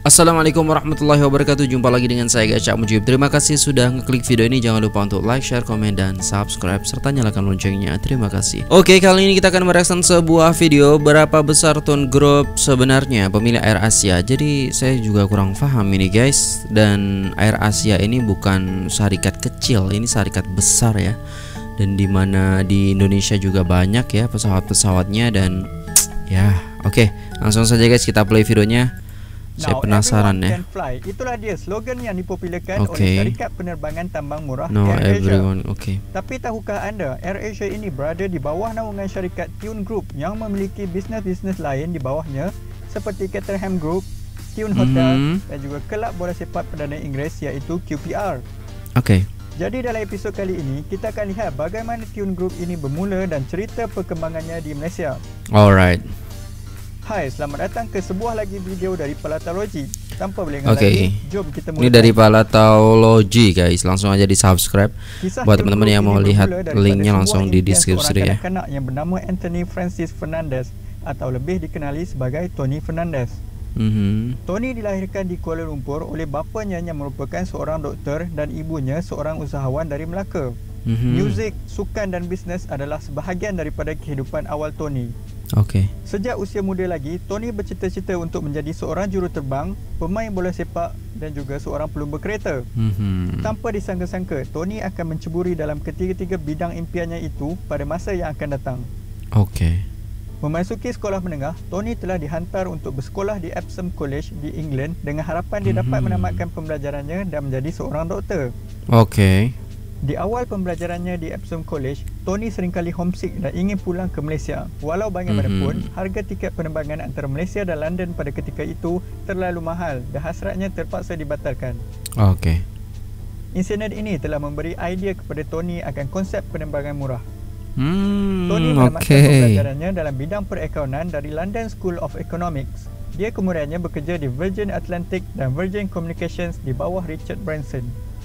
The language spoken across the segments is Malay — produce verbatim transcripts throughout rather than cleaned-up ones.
Assalamualaikum warahmatullahi wabarakatuh. Jumpa lagi dengan saya Cak Mujib. Terima kasih sudah ngeklik video ini. Jangan lupa untuk like, share, komen, dan subscribe serta nyalakan loncengnya. Terima kasih. Oke, kali ini kita akan mereaction sebuah video berapa besar Tone Group sebenarnya pemilik AirAsia. Jadi saya juga kurang paham ini guys. Dan AirAsia ini bukan syarikat kecil, ini syarikat besar ya. Dan dimana di Indonesia juga banyak ya pesawat-pesawatnya dan ya oke, langsung saja guys kita play videonya. Saya Now, penasaran ya. Fly. Itulah dia slogan yang dipopularkan okay. oleh syarikat penerbangan tambang murah No, AirAsia. everyone, okay. Tapi tahukah anda, AirAsia ini berada di bawah naungan syarikat Tune Group yang memiliki bisnes-bisnes lain di bawahnya seperti Caterham Group, Tune Hotel mm-hmm. dan juga kelab bola sepak perdana Inggeris iaitu Q P R. Oke. Okay. Jadi dalam episod kali ini kita akan lihat bagaimana Tune Group ini bermula dan cerita perkembangannya di Malaysia. Alright. Hai, selamat datang ke sebuah lagi video dari Palatology. Tanpa berlengah okay. lagi, jom kita Ini mulai. dari Palatology guys, langsung aja di subscribe. Kisah buat teman-teman yang mau lihat linknya langsung di deskripsi ya. Kanak-kanak yang bernama Anthony Francis Fernandez atau lebih dikenali sebagai Tony Fernandez. Mm-hmm. Tony dilahirkan di Kuala Lumpur oleh bapanya yang merupakan seorang doktor dan ibunya seorang usahawan dari Melaka. Mm-hmm. Muzik, sukan dan bisnes adalah sebahagian daripada kehidupan awal Tony. Okey. Sejak usia muda lagi, Tony bercita-cita untuk menjadi seorang juruterbang, pemain bola sepak dan juga seorang pelumba kereta. Mm-hmm. Tanpa disangka-sangka, Tony akan menceburi dalam ketiga-tiga bidang impiannya itu pada masa yang akan datang. Okey. Memasuki sekolah menengah, Tony telah dihantar untuk bersekolah di Epsom College di England dengan harapan dia dapat mm-hmm. menamatkan pembelajarannya dan menjadi seorang doktor. Okey. Di awal pembelajarannya di Epsom College, Tony seringkali homesick dan ingin pulang ke Malaysia. Walau bagaimanapun, mm-hmm. harga tiket penerbangan antara Malaysia dan London pada ketika itu terlalu mahal dan hasratnya terpaksa dibatalkan. Okey. Insiden ini telah memberi idea kepada Tony akan konsep penerbangan murah. Hmm, Tony menamatkan okay. pembelajarannya dalam bidang perakaunan dari London School of Economics. Dia kemudiannya bekerja di Virgin Atlantic dan Virgin Communications di bawah Richard Branson.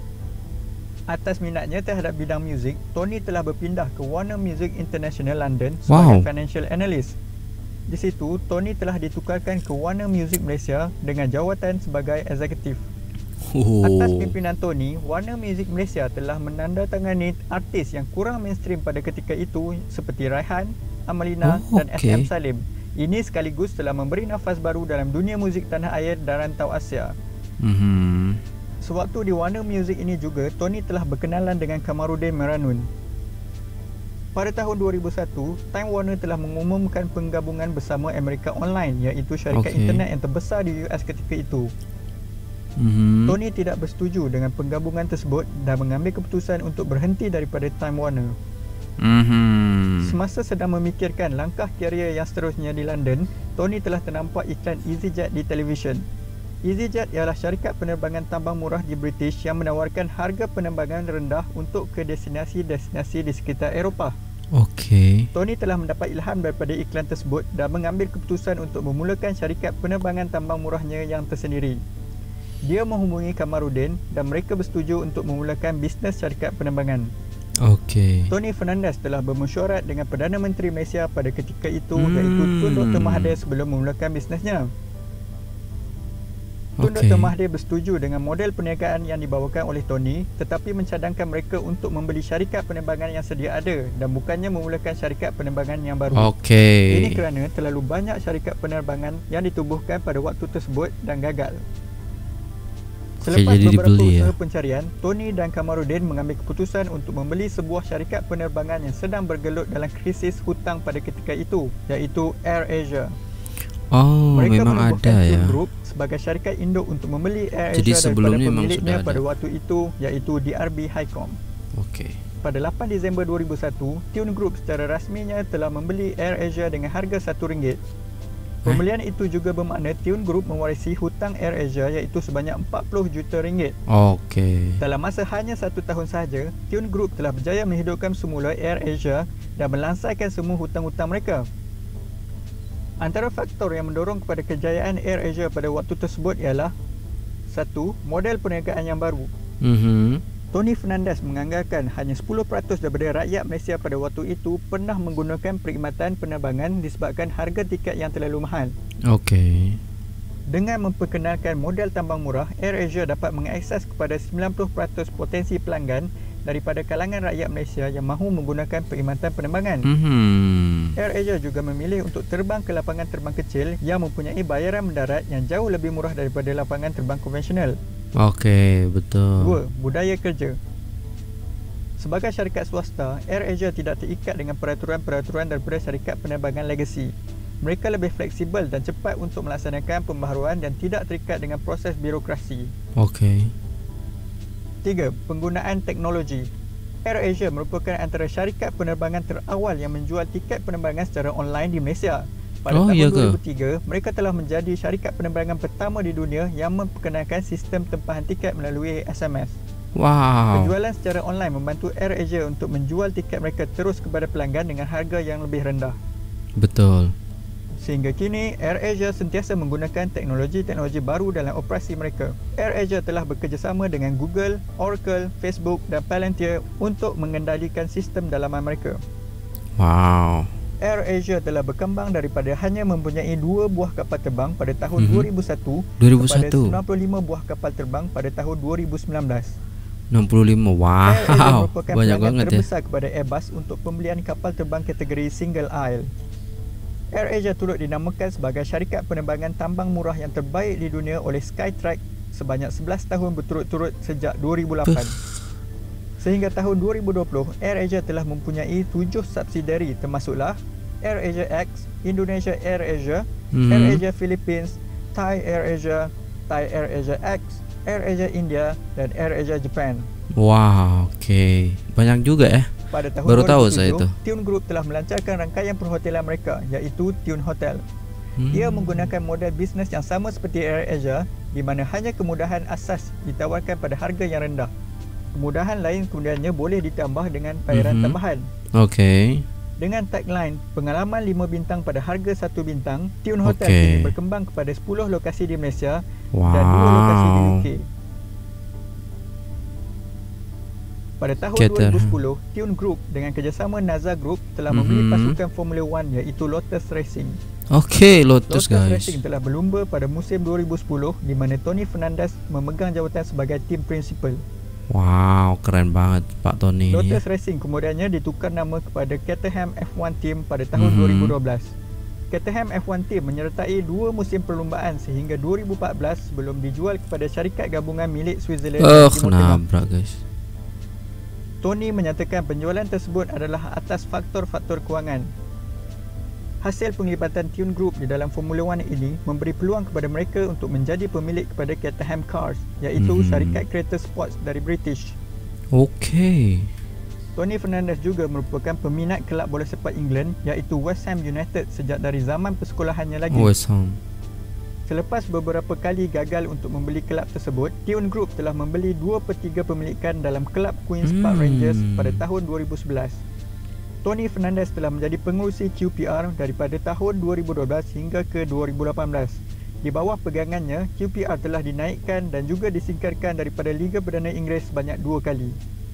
Atas minatnya terhadap bidang muzik, Tony telah berpindah ke Warner Music International London sebagai wow. financial analyst. Di situ, Tony telah ditukarkan ke Warner Music Malaysia dengan jawatan sebagai eksekutif. Oh. Atas pimpinan Tony, Warner Music Malaysia telah menandatangani artis yang kurang mainstream pada ketika itu seperti Raihan, Amalina oh, dan okay. S M Salim. Ini sekaligus telah memberi nafas baru dalam dunia muzik tanah air dan rantau Asia. Mm-hmm. Sewaktu di Warner Music ini juga, Tony telah berkenalan dengan Kamarudin Meranun. Pada tahun dua ribu satu, Time Warner telah mengumumkan penggabungan bersama America Online, iaitu syarikat okay. internet yang terbesar di U S ketika itu. Mm-hmm. Tony tidak bersetuju dengan penggabungan tersebut dan mengambil keputusan untuk berhenti daripada Time Warner. Mm-hmm. Semasa sedang memikirkan langkah karier yang seterusnya di London, Tony telah ternampak iklan EasyJet di televisyen. EasyJet ialah syarikat penerbangan tambang murah di British yang menawarkan harga penerbangan rendah untuk ke destinasi-destinasi di sekitar Eropah. Okey. Tony telah mendapat ilham daripada iklan tersebut dan mengambil keputusan untuk memulakan syarikat penerbangan tambang murahnya yang tersendiri. Dia menghubungi Kamarudin dan mereka bersetuju untuk memulakan bisnes syarikat penerbangan. Okey. Tony Fernandez telah bermesyuarat dengan Perdana Menteri Malaysia pada ketika itu hmm. iaitu Tun Doktor Mahathir sebelum memulakan bisnesnya. Tun okay. Doktor Mahathir bersetuju dengan model perniagaan yang dibawakan oleh Tony tetapi mencadangkan mereka untuk membeli syarikat penerbangan yang sedia ada dan bukannya memulakan syarikat penerbangan yang baru. Okay. Ini kerana terlalu banyak syarikat penerbangan yang ditubuhkan pada waktu tersebut dan gagal. Selepas okay, beberapa dibeli, usaha ya? pencarian, Tony dan Kamarudin mengambil keputusan untuk membeli sebuah syarikat penerbangan yang sedang bergelut dalam krisis hutang pada ketika itu, iaitu AirAsia. Oh, mereka memang ada ya. Group sebagai syarikat induk untuk membeli AirAsia Jadi sebelumnya daripada memang pemiliknya sudah pada ada. waktu itu iaitu D R B Highcom. Okey. Pada lapan Disember dua ribu satu, Tune Group secara rasminya telah membeli AirAsia dengan harga satu ringgit. Pembelian eh? itu juga bermakna Tune Group mewarisi hutang AirAsia iaitu sebanyak empat puluh juta ringgit. Okey. Dalam masa hanya satu tahun sahaja, Tune Group telah berjaya menghidupkan semula AirAsia dan melansaikan semua hutang-hutang mereka. Antara faktor yang mendorong kepada kejayaan AirAsia pada waktu tersebut ialah satu. Model perniagaan yang baru. Mm-hmm. Tony Fernandez menganggarkan hanya sepuluh peratus daripada rakyat Malaysia pada waktu itu pernah menggunakan perkhidmatan penerbangan disebabkan harga tiket yang terlalu mahal. Okey. Dengan memperkenalkan model tambang murah, AirAsia dapat mengakses kepada sembilan puluh peratus potensi pelanggan daripada kalangan rakyat Malaysia yang mahu menggunakan perkhidmatan penerbangan. Mm-hmm. AirAsia juga memilih untuk terbang ke lapangan terbang kecil yang mempunyai bayaran mendarat yang jauh lebih murah daripada lapangan terbang konvensional. Okey, betul. Dua, budaya kerja. Sebagai syarikat swasta, AirAsia tidak terikat dengan peraturan-peraturan daripada syarikat penerbangan legacy. Mereka lebih fleksibel dan cepat untuk melaksanakan pembaharuan dan tidak terikat dengan proses birokrasi. Okey. Tiga, penggunaan teknologi. AirAsia merupakan antara syarikat penerbangan terawal yang menjual tiket penerbangan secara online di Malaysia. Pada oh, tahun iya dua ribu tiga, mereka telah menjadi syarikat penerbangan pertama di dunia yang memperkenalkan sistem tempahan tiket melalui S M S. Wow. Penjualan secara online membantu AirAsia untuk menjual tiket mereka terus kepada pelanggan dengan harga yang lebih rendah. Betul. Sehingga kini, AirAsia sentiasa menggunakan teknologi-teknologi baru dalam operasi mereka. AirAsia telah bekerjasama dengan Google, Oracle, Facebook dan Palantir untuk mengendalikan sistem dalaman mereka. Wow. AirAsia telah berkembang daripada hanya mempunyai dua buah kapal terbang pada tahun mm-hmm. dua ribu satu, dua ribu satu kepada sembilan puluh lima buah kapal terbang pada tahun dua ribu sembilan belas. enam puluh lima. Wow. Banyak banget terbesar ya. kepada Airbus untuk pembelian kapal terbang kategori single aisle. AirAsia turut dinamakan sebagai syarikat penerbangan tambang murah yang terbaik di dunia oleh Skytrax sebanyak sebelas tahun berturut-turut sejak dua ribu lapan. Sehingga tahun dua ribu dua puluh, AirAsia telah mempunyai tujuh subsidiari termasuklah AirAsia X, Indonesia AirAsia, mm-hmm. AirAsia Philippines, Thai AirAsia, Thai AirAsia X, AirAsia India dan AirAsia Japan. Wow, okey. Banyak juga ya. Pada tahun Baru tahu dua ribu tujuh, saya itu. Tune Group telah melancarkan rangkaian perhotelan mereka iaitu Tune Hotel. Hmm. Ia menggunakan model bisnes yang sama seperti AirAsia di mana hanya kemudahan asas ditawarkan pada harga yang rendah. Kemudahan lain kemudiannya boleh ditambah dengan bayaran hmm. tambahan. Okey. Dengan tagline pengalaman lima bintang pada harga satu bintang, Tune Hotel okay. kini berkembang kepada sepuluh lokasi di Malaysia wow. dan dua lokasi di U K. Pada tahun Keter. dua ribu sepuluh, Tune Group dengan kerjasama Naza Group telah membeli mm-hmm. pasukan Formula One iaitu Lotus Racing. Okey, Lotus, Lotus guys. Lotus Racing telah berlumba pada musim dua ribu sepuluh di mana Tony Fernandez memegang jawatan sebagai tim principal. Wow, keren banget Pak Tony. Lotus ya. Racing kemudiannya ditukar nama kepada Caterham F one Team pada tahun mm-hmm. dua ribu dua belas. Caterham F one Team menyertai dua musim perlumbaan sehingga dua ribu empat belas sebelum dijual kepada syarikat gabungan milik Switzerland. Oh, kenapa guys? Tony menyatakan penjualan tersebut adalah atas faktor-faktor kewangan. Hasil penglibatan Tune Group di dalam Formula One ini memberi peluang kepada mereka untuk menjadi pemilik kepada Caterham Cars iaitu hmm. syarikat kereta sports dari British. Okey. Tony Fernandez juga merupakan peminat kelab bola sepak England iaitu West Ham United sejak dari zaman persekolahannya lagi. West Ham. Selepas beberapa kali gagal untuk membeli kelab tersebut, Tune Group telah membeli dua per tiga pemilikan dalam kelab Queen's hmm. Park Rangers pada tahun dua ribu sebelas. Tony Fernandez telah menjadi pengurusi Q P R daripada tahun dua ribu dua belas hingga ke dua ribu lapan belas. Di bawah pegangannya, Q P R telah dinaikkan dan juga disingkirkan daripada Liga Perdana Inggeris sebanyak dua kali.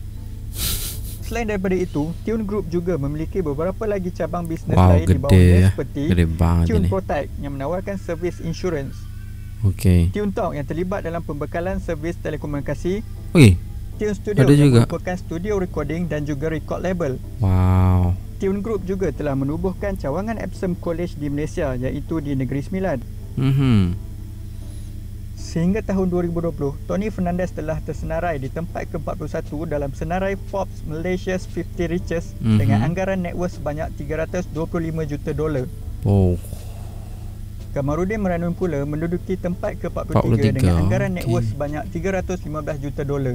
Selain daripada itu, Tune Group juga memiliki beberapa lagi cabang bisnes wow, lain di bawahnya ya. seperti Tune ini. Protect yang menawarkan servis insurans. Okey. Tune Talk yang terlibat dalam pembekalan servis telekomunikasi. Okey. Tune Studio ada yang juga. merupakan studio recording dan juga record label. Wow. Tune Group juga telah menubuhkan cawangan Epsom College di Malaysia iaitu di Negeri Sembilan. Mhm. Sehingga tahun dua ribu dua puluh, Tony Fernandez telah tersenarai di tempat ke empat puluh satu dalam senarai Forbes Malaysia's fifty Richest mm-hmm. dengan anggaran net worth sebanyak tiga ratus dua puluh lima juta dolar. Oh. Kamarudin Meranun pula menduduki tempat ke empat puluh tiga, empat puluh tiga dengan anggaran okay. net worth sebanyak tiga ratus lima belas juta dolar.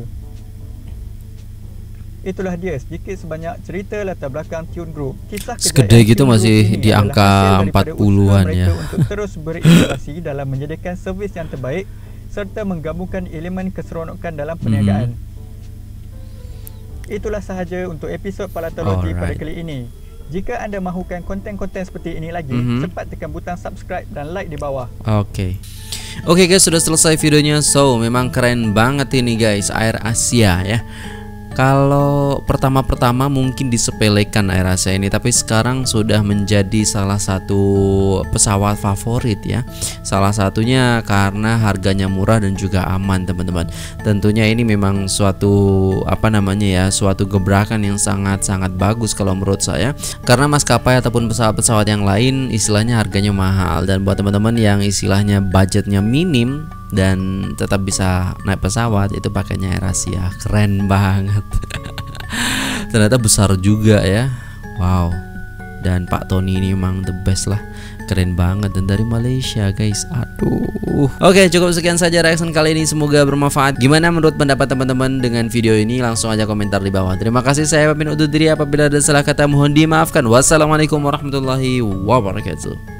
Itulah dia sedikit sebanyak cerita latar belakang Tune Group. Kisah sekedar gitu masih di angka empat puluhan ya. Untuk terus berinovasi dalam menyediakan servis yang terbaik serta menggabungkan elemen keseronokan dalam perniagaan. Hmm. Itulah sahaja untuk episod Palatologi pada kali ini. Jika anda mahukan konten-konten seperti ini lagi, mm-hmm. cepat tekan butang subscribe dan like di bawah. Okey. Okey guys, sudah selesai videonya. So, memang keren banget ini guys, AirAsia ya. Kalau pertama-pertama mungkin disepelekan Air Asia ini, tapi sekarang sudah menjadi salah satu pesawat favorit ya. Salah satunya karena harganya murah dan juga aman teman-teman. Tentunya ini memang suatu apa namanya ya, suatu gebrakan yang sangat-sangat bagus kalau menurut saya. Karena maskapai ataupun pesawat-pesawat yang lain istilahnya harganya mahal, dan buat teman-teman yang istilahnya budgetnya minim dan tetap bisa naik pesawat, itu pakainya Air Asia. Keren banget. Ternyata besar juga ya. Wow. Dan Pak Tony ini memang the best lah. Keren banget, dan dari Malaysia guys. Aduh. Oke, cukup sekian saja reaction kali ini, semoga bermanfaat. Gimana menurut pendapat teman-teman dengan video ini? Langsung aja komentar di bawah. Terima kasih, saya pamit undur diri. Apabila ada salah kata mohon dimaafkan. Wassalamualaikum warahmatullahi wabarakatuh.